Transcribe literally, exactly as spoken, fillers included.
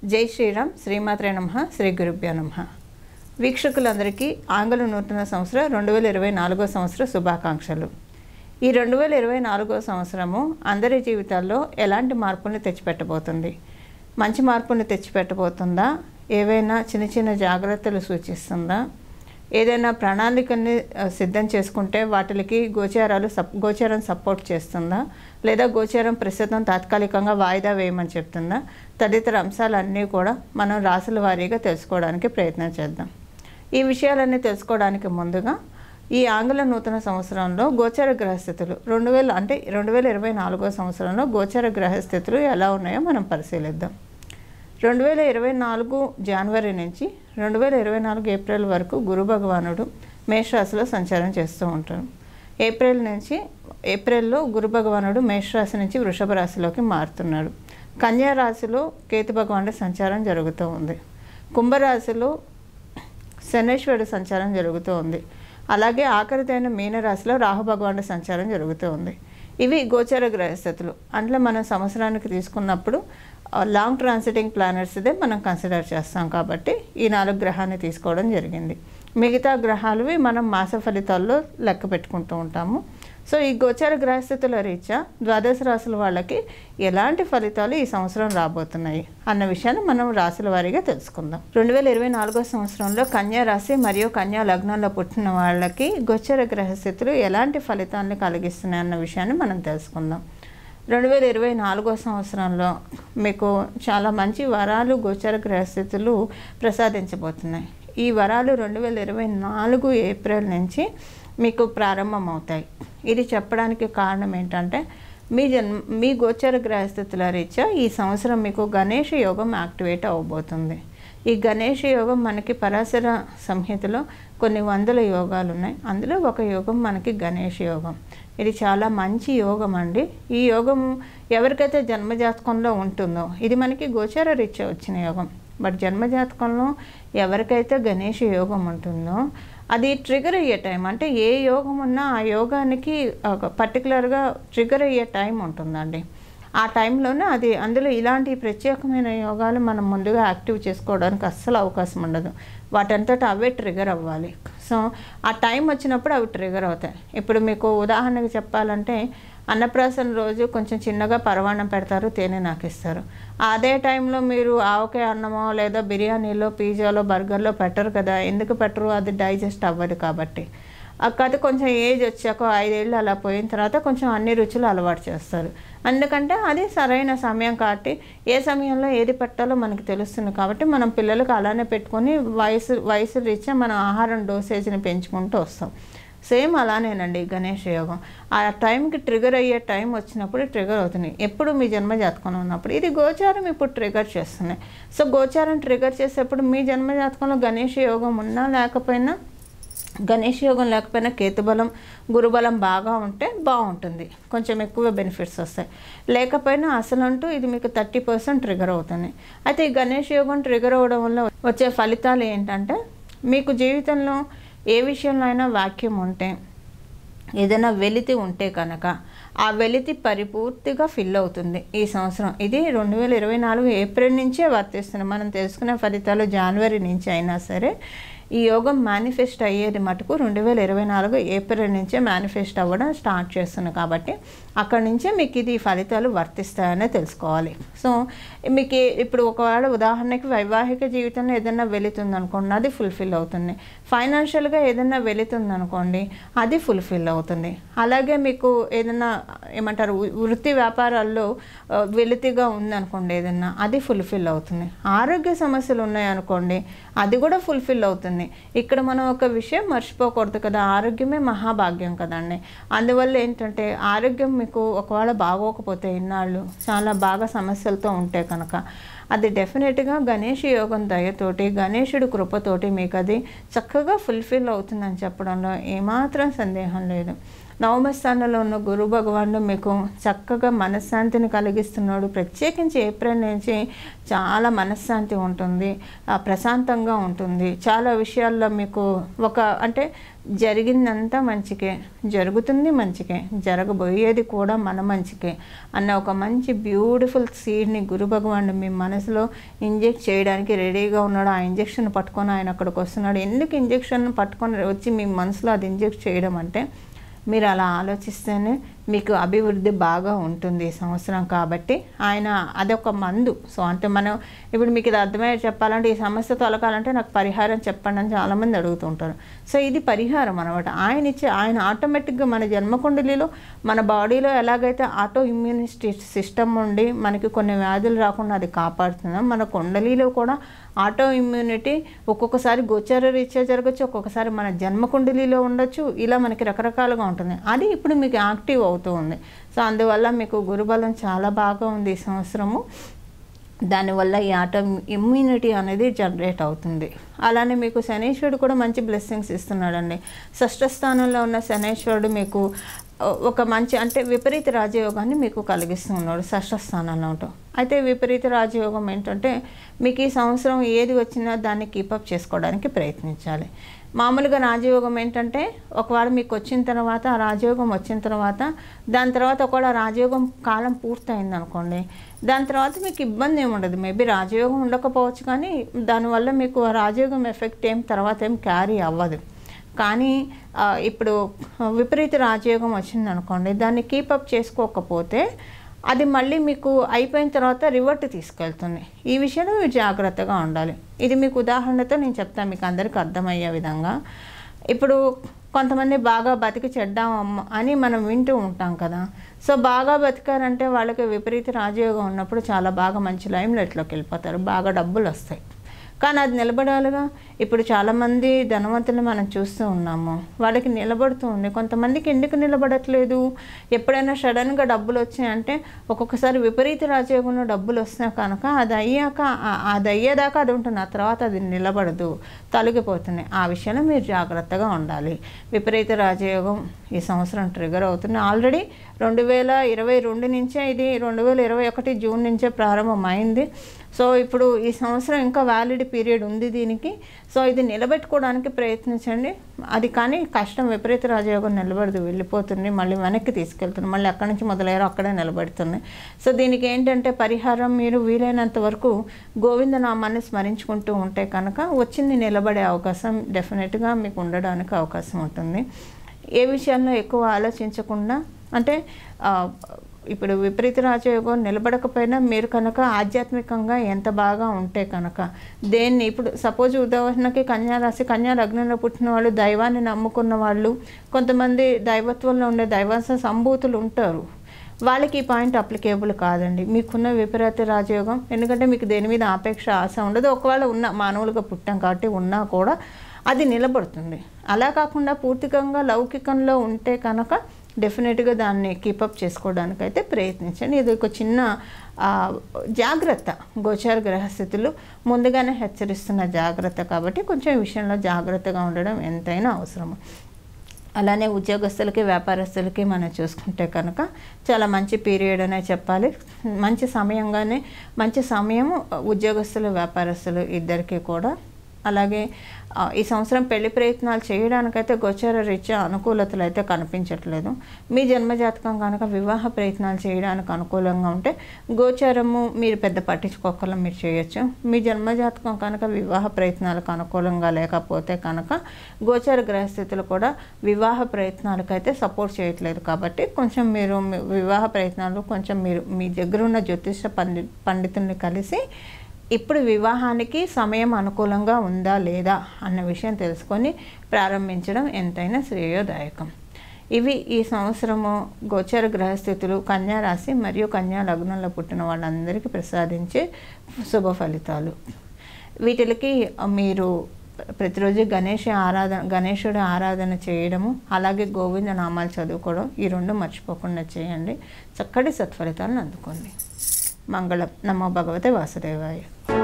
జై శ్రీరామ్, శ్రీమాత్రే నమః, శ్రీ గురుభ్యో నమః. వీక్షకులందరికీ ఆంగ్ల నూతన సంవత్సరం రెండు వేల ఇరవై నాలుగో సంవత్సర శుభాకాంక్షలు. ఈ రెండు వేల ఇరవై నాలుగో సంవత్సరము అందరి జీవితాల్లో ఎలాంటి మార్పుల్ని తెచ్చిపెట్టబోతుంది? మంచి మార్పుల్ని తెచ్చిపెట్టబోతుందా? ఏవైనా చిన్న చిన్న జాగ్రత్తలు సూచిస్తుందా? ఏదైనా ప్రణాళికల్ని సిద్ధం చేసుకుంటే వాటికి గోచారాలు సప్ గోచారం సపోర్ట్ చేస్తుందా, లేదా గోచారం ప్రస్తుతం తాత్కాలికంగా వాయిదా వేయమని చెప్తుందా? తదితర అంశాలన్నీ కూడా మనం రాసుల వారీగా తెలుసుకోవడానికి ప్రయత్నం చేద్దాం. ఈ విషయాలన్నీ తెలుసుకోవడానికి ముందుగా ఈ ఆంగ్ల నూతన సంవత్సరంలో గోచార గ్రహస్థితులు రెండు వేల అంటే రెండు వేల ఇరవై నాలుగో సంవత్సరంలో గోచార గ్రహస్థితులు ఎలా ఉన్నాయో మనం పరిశీలిద్దాం. రెండు వేల ఇరవై నాలుగు జనవరి నుంచి రెండు వేల ఇరవై నాలుగు ఏప్రిల్ వరకు గురు భగవానుడు మేషరాశిలో సంచారం చేస్తూ ఉంటారు. ఏప్రిల్ నుంచి ఏప్రిల్లో గురు భగవానుడు మేషరాశి నుంచి వృషభ రాశిలోకి మారుతున్నాడు. కన్యా రాశిలో కేతు భగవానుడి సంచారం జరుగుతూ ఉంది. కుంభరాశిలో శనేశ్వరుడి సంచారం జరుగుతూ ఉంది. అలాగే ఆఖరిదైన మీనరాశిలో రాహు భగవానుడి సంచారం జరుగుతూ ఉంది. ఇవి గోచార గ్రహస్థితులు. అంటే మనం సంవత్సరానికి తీసుకున్నప్పుడు లాంగ్ ట్రాన్సిటింగ్ ప్లానెట్స్దే మనం కన్సిడర్ చేస్తాం కాబట్టి ఈ నాలుగు గ్రహాన్ని తీసుకోవడం జరిగింది. మిగతా గ్రహాలవి మనం మాస ఫలితాల్లో లెక్క పెట్టుకుంటూ ఉంటాము. సో ఈ గోచార గ్రహస్థితుల రీత్యా ద్వాదశ రాశుల వాళ్ళకి ఎలాంటి ఫలితాలు ఈ సంవత్సరం రాబోతున్నాయి అన్న విషయాన్ని మనం రాశుల వారీగా తెలుసుకుందాం. రెండు వేల ఇరవై నాలుగో సంవత్సరంలో కన్యా రాశి మరియు కన్యా లగ్నంలో పుట్టిన వాళ్ళకి గోచార గ్రహస్థితులు ఎలాంటి ఫలితాలను కలిగిస్తున్నాయి అన్న విషయాన్ని మనం తెలుసుకుందాం. రెండు వేల ఇరవై నాలుగో సంవత్సరంలో మీకు చాలా మంచి వరాలు గోచార గ్రహస్థితులు ప్రసాదించబోతున్నాయి. ఈ వరాలు రెండు వేల ఇరవై నాలుగు ఏప్రిల్ నుంచి మీకు ప్రారంభమవుతాయి. ఇది చెప్పడానికి కారణం ఏంటంటే మీ జన్మ మీ గోచర గ్రహస్థితుల రీత్యా ఈ సంవత్సరం మీకు గణేష యోగం యాక్టివేట్ అవ్వబోతుంది. ఈ గణేష యోగం మనకి పరాశర సంహితలో కొన్ని వందల యోగాలు ఉన్నాయి. అందులో ఒక యోగం మనకి గణేష యోగం. ఇది చాలా మంచి యోగం అండి. ఈ యోగం ఎవరికైతే జన్మజాతకంలో ఉంటుందో, ఇది మనకి గోచార రీత్యా వచ్చిన యోగం, బట్ జన్మజాతకంలో ఎవరికైతే గణేష యోగం ఉంటుందో అది ట్రిగర్ అయ్యే టైం, అంటే ఏ యోగం ఉన్నా ఆ యోగానికి పర్టికులర్గా ట్రిగర్ అయ్యే టైం ఉంటుందండి. ఆ టైంలోనే అది అందులో ఇలాంటి ప్రత్యేకమైన యోగాలు మనం ముందుగా యాక్టివ్ చేసుకోవడానికి అస్సలు అవకాశం ఉండదు. వాటంతటా అవే ట్రిగర్ అవ్వాలి. సో ఆ టైం వచ్చినప్పుడు అవి ట్రిగర్ అవుతాయి. ఇప్పుడు మీకు ఉదాహరణకు చెప్పాలంటే అన్నప్రాసన రోజు కొంచెం చిన్నగా పరవాణం పెడతారు, తేనె నాకిస్తారు. అదే టైంలో మీరు ఆవకాయ అన్నమో లేదా బిర్యానీలో పిజ్జాలో బర్గర్లో పెట్టరు కదా. ఎందుకు పెట్టరు? అది డైజెస్ట్ అవ్వదు కాబట్టి. కాకపోతే కొంచెం ఏజ్ వచ్చాక ఐదేళ్ళు అలా పోయిన తర్వాత కొంచెం అన్ని రుచులు అలవాటు చేస్తారు. ఎందుకంటే అది సరైన సమయం కాబట్టి ఏ సమయంలో ఏది పెట్టాలో మనకు తెలుస్తుంది కాబట్టి మనం పిల్లలకు అలానే పెట్టుకొని వయసు వయసు రీత్యా మనం ఆహారం డోసేజ్ని పెంచుకుంటూ వస్తాం. సేమ్ అలానేనండి గణేష యోగం. ఆ టైంకి ట్రిగర్ అయ్యే టైం వచ్చినప్పుడు ట్రిగర్ అవుతున్నాయి. ఎప్పుడు మీ జన్మ జాతకంలో ఉన్నప్పుడు ఇది గోచారం ఇప్పుడు ట్రిగర్ చేస్తున్నాయి. సో గోచారం ట్రిగర్ చేసేప్పుడు మీ జన్మ జాతకంలో గణేష యోగం ఉన్నా లేకపోయినా, గణేష్ యోగం లేకపోయినా కేతుబలం గురుబలం బాగా ఉంటే బాగుంటుంది, కొంచెం ఎక్కువ బెనిఫిట్స్ వస్తాయి. లేకపోయినా అసలంటూ ఇది మీకు థర్టీ పర్సెంట్ ట్రిగర్ అవుతుంది. అయితే ఈ గణేష్ యోగం ట్రిగర్ అవ్వడం వల్ల వచ్చే ఫలితాలు ఏంటంటే, మీకు జీవితంలో ఏ విషయంలో అయినా వాక్యం ఉంటే, ఏదైనా వెలితి ఉంటే కనుక ఆ వెలితి పరిపూర్తిగా ఫిల్ అవుతుంది ఈ సంవత్సరం. ఇది రెండు వేల ఇరవై నాలుగు ఏప్రిల్ నుంచే వర్తిస్తుంది. మనం తెలుసుకునే ఫలితాలు జనవరి నుంచి అయినా సరే ఈ యోగం మేనిఫెస్ట్ అయ్యేది మటుకు రెండు వేల ఇరవై నాలుగు ఏప్రిల్ నుంచే మేనిఫెస్ట్ అవ్వడం స్టార్ట్ చేస్తుంది. కాబట్టి అక్కడి నుంచే మీకు ఇది ఫలితాలు వర్తిస్తాయనే తెలుసుకోవాలి. సో మీకు ఇప్పుడు ఒకవేళ ఉదాహరణకి వైవాహిక జీవితంలో ఏదైనా వెళుతుంది అనుకోండి, అది ఫుల్ఫిల్ అవుతుంది. ఫైనాన్షియల్గా ఏదైనా వెళుతుంది అనుకోండి, అది ఫుల్ఫిల్ అవుతుంది. అలాగే మీకు ఏదైనా ఏమంటారు వృత్తి వ్యాపారాల్లో వెలితిగా ఉందనుకోండి, ఏదైనా అది ఫుల్ఫిల్ అవుతుంది. ఆరోగ్య సమస్యలు ఉన్నాయనుకోండి, అది కూడా ఫుల్ఫిల్ అవుతుంది. ఇక్కడ మనం ఒక విషయం మర్చిపోకూడదు కదా, ఆరోగ్యమే మహాభాగ్యం కదండి. అందువల్ల ఏంటంటే ఆరోగ్యం మీకు ఒకవేళ బాగోకపోతే ఇన్నాళ్ళు చాలా బాగా సమస్యలతో ఉంటే కనుక అది డెఫినెట్గా గణేష్ యోగం దయతోటి గణేశుడి కృపతోటి మీకు అది చక్కగా ఫుల్ఫిల్ అవుతుందని చెప్పడంలో ఏమాత్రం సందేహం లేదు. నవమ స్థానంలో ఉన్న గురు భగవానుడు మీకు చక్కగా మనశ్శాంతిని కలిగిస్తున్నాడు. ప్రత్యేకించి ఏప్రిల్ నుంచి చాలా మనశ్శాంతి ఉంటుంది, ప్రశాంతంగా ఉంటుంది. చాలా విషయాల్లో మీకు ఒక అంటే జరిగిందంతా మంచికే, జరుగుతుంది మంచికే, జరగబోయేది కూడా మన మంచికే అన్న ఒక మంచి బ్యూటిఫుల్ సీడ్ని గురు భగవానుడు మీ మనసులో ఇంజెక్ట్ చేయడానికి రెడీగా ఉన్నాడు. ఆ ఇంజెక్షన్ పట్టుకొని ఆయన అక్కడికి వస్తున్నాడు. ఎందుకు ఇంజెక్షన్ పట్టుకొని వచ్చి మీ మనసులో అది ఇంజెక్ట్ చేయడం అంటే, మీరు అలా ఆలోచిస్తేనే మీకు అభివృద్ధి బాగా ఉంటుంది ఈ సంవత్సరం. కాబట్టి ఆయన అదొక మందు. సో అంటే మనం ఇప్పుడు మీకు ఇది అర్థమయ్యే చెప్పాలంటే, ఈ సమస్య తొలగాలంటే నాకు పరిహారం చెప్పండి అని చాలామంది అడుగుతుంటారు. సో ఇది పరిహారం అనమాట. ఆయన ఇచ్చే ఆయన ఆటోమేటిక్గా మన జన్మకుండలిలో మన బాడీలో ఎలాగైతే ఆటో ఇమ్యూనిటీ సిస్టమ్ ఉండి మనకి కొన్ని వ్యాధులు రాకుండా అది కాపాడుతుందో, మన కుండలిలో కూడా ఆటో ఇమ్యూనిటీ ఒక్కొక్కసారి గోచర రీత్యా జరగచ్చు, ఒక్కొక్కసారి మన జన్మకుండలిలో ఉండొచ్చు. ఇలా మనకి రకరకాలుగా ఉంటుంది. అది ఇప్పుడు మీకు యాక్టివ్ అవుతూ ఉంది. సో అందువల్ల మీకు గురుబలం చాలా బాగా ఉంది ఈ సంవత్సరము. దానివల్ల ఈ ఆటో ఇమ్యూనిటీ అనేది జనరేట్ అవుతుంది. అలానే మీకు శనీశ్వరుడు కూడా మంచి బ్లెస్సింగ్స్ ఇస్తున్నాడండి. షష్ఠ స్థానంలో ఉన్న శనీశ్వరుడు మీకు ఒక మంచి అంటే విపరీత రాజయోగాన్ని మీకు కలిగిస్తూ ఉన్నాడు షష్ఠ స్థానంలో ఉంటాం. అయితే విపరీత రాజయోగం ఏంటంటే, మీకు ఈ సంవత్సరం ఏది వచ్చినా దాన్ని కీపప్ చేసుకోవడానికి ప్రయత్నించాలి. మామూలుగా రాజయోగం ఏంటంటే, ఒకవేళ మీకు వచ్చిన తర్వాత ఆ రాజయోగం వచ్చిన తర్వాత దాని తర్వాత ఒకవేళ రాజయోగం కాలం పూర్తయింది అనుకోండి, దాని తర్వాత మీకు ఇబ్బంది ఏమి ఉండదు. మేబీ రాజయోగం ఉండకపోవచ్చు, కానీ దానివల్ల మీకు ఆ రాజయోగం ఎఫెక్ట్ ఏం తర్వాత ఏం క్యారీ అవ్వదు. కానీ ఇప్పుడు విపరీత రాజయోగం వచ్చింది అనుకోండి, దాన్ని కీపప్ చేసుకోకపోతే అది మళ్ళీ మీకు అయిపోయిన తర్వాత రివర్ట్ తీసుకెళ్తుంది. ఈ విషయంలో మీరు జాగ్రత్తగా ఉండాలి. ఇది మీకు ఉదాహరణతో నేను చెప్తాను, మీకు అందరికీ అర్థమయ్యే విధంగా. ఇప్పుడు కొంతమంది బాగా బతికి చెడ్డాం అని మనం వింటూ ఉంటాం కదా. సో బాగా బతికారంటే వాళ్ళకి విపరీత రాజయోగం ఉన్నప్పుడు చాలా బాగా మంచి లైమ్ లైట్లోకి వెళ్ళిపోతారు, బాగా డబ్బులు వస్తాయి. కానీ అది నిలబడాలిగా. ఇప్పుడు చాలామంది ధనవంతులు మనం చూస్తూ ఉన్నాము, వాళ్ళకి నిలబడుతూ ఉంది. కొంతమందికి ఎందుకు నిలబడట్లేదు? ఎప్పుడైనా సడన్గా డబ్బులు వచ్చాయంటే, ఒక్కొక్కసారి విపరీత రాజయోగంలో డబ్బులు వస్తాయి కనుక అది అయ్యాక అది అయ్యేదాకా అది ఉంటుంది, ఆ తర్వాత అది నిలబడదు, తొలగిపోతుంది. ఆ విషయంలో మీరు జాగ్రత్తగా ఉండాలి. విపరీత రాజయోగం ఈ సంవత్సరం ట్రిగర్ అవుతుంది. ఆల్రెడీ రెండు వేల ఇరవై రెండు నుంచే ఇది రెండు వేల ఇరవై ఒకటి జూన్ నుంచే ప్రారంభమైంది. సో ఇప్పుడు ఈ సంవత్సరం ఇంకా వ్యాలిడ్ పీరియడ్ ఉంది దీనికి. సో ఇది నిలబెట్టుకోవడానికి ప్రయత్నించండి. అది కానీ కష్టం. విపరీత రాజయోగం నిలబడదు, వెళ్ళిపోతుంది, మళ్ళీ వెనక్కి తీసుకెళ్తుంది, మళ్ళీ అక్కడి నుంచి మొదలయ్యారో అక్కడే నిలబెడుతుంది. సో దీనికి ఏంటంటే పరిహారం, మీరు వీలైనంత వరకు గోవిందనామాన్ని స్మరించుకుంటూ ఉంటే కనుక వచ్చింది నిలబడే అవకాశం డెఫినెట్గా మీకు ఉండడానికి అవకాశం ఉంటుంది. ఏ విషయాల్లో ఎక్కువ ఆలోచించకుండా, అంటే ఇప్పుడు విపరీత రాజయోగం నిలబడకపోయినా మీరు కనుక ఆధ్యాత్మికంగా ఎంత బాగా ఉంటే కనుక దేన్ని, ఇప్పుడు సపోజ్ ఉదాహరణకి కన్యారాశి, కన్యా లగ్నంలో పుట్టిన వాళ్ళు, దైవాన్ని నమ్ముకున్న వాళ్ళు, కొంతమంది దైవత్వంలో ఉండే దైవాంశ సంభూతులు ఉంటారు. వాళ్ళకి ఈ పాయింట్ అప్లికేబుల్ కాదండి. మీకున్న విపరీత రాజయోగం, ఎందుకంటే మీకు దేని మీద ఆపేక్ష ఆశ ఉండదు. ఒకవేళ ఉన్న మానవులుగా పుట్టాం కాబట్టి ఉన్నా కూడా అది నిలబడుతుంది. అలా కాకుండా పూర్తికంగా లౌకికంలో ఉంటే కనుక డెఫినెట్గా దాన్ని కీపప్ చేసుకోవడానికైతే ప్రయత్నించండి. ఇది ఒక చిన్న జాగ్రత్త. గోచార గ్రహస్థితులు ముందుగానే హెచ్చరిస్తున్న జాగ్రత్త కాబట్టి కొంచెం ఈ విషయంలో జాగ్రత్తగా ఉండడం ఎంతైనా అవసరము. అలానే ఉద్యోగస్తులకి, వ్యాపారస్తులకి మనం చూసుకుంటే కనుక చాలా మంచి పీరియడ్ అనే చెప్పాలి. మంచి సమయంగానే, మంచి సమయం ఉద్యోగస్తులు, వ్యాపారస్తులు ఇద్దరికీ కూడా. అలాగే ఈ సంవత్సరం పెళ్లి ప్రయత్నాలు చేయడానికైతే గోచార రీత్యా అనుకూలతలు అయితే కనిపించట్లేదు. మీ జన్మజాతకం కనుక వివాహ ప్రయత్నాలు చేయడానికి అనుకూలంగా ఉంటే గోచారము మీరు పెద్ద పట్టించుకోకలం మీరు చేయొచ్చు. మీ జన్మజాతకం కనుక వివాహ ప్రయత్నాలకు అనుకూలంగా లేకపోతే కనుక గోచార గ్రహస్థితులు కూడా వివాహ ప్రయత్నాలకైతే సపోర్ట్ చేయట్లేదు. కాబట్టి కొంచెం మీరు వివాహ ప్రయత్నాలు కొంచెం మీరు మీ దగ్గర ఉన్న జ్యోతిష పండి పండితుల్ని కలిసి ఇప్పుడు వివాహానికి సమయం అనుకూలంగా ఉందా లేదా అన్న విషయం తెలుసుకొని ప్రారంభించడం ఎంతైనా శ్రేయోదాయకం. ఇవి ఈ సంవత్సరము గోచర గ్రహస్థితులు కన్యా రాశి మరియు కన్యా లగ్నంలో పుట్టిన వాళ్ళందరికీ ప్రసాదించే శుభ ఫలితాలు. వీటికి మీరు ప్రతిరోజు గణేష ఆరాధన గణేశుడి ఆరాధన చేయడము, అలాగే గోవింద నామాలు చదువుకోవడం, ఈ రెండు మర్చిపోకుండా చేయండి. చక్కటి సత్ఫలితాలను అందుకోండి. మంగళం. నమో భగవతే వాసుదేవాయ.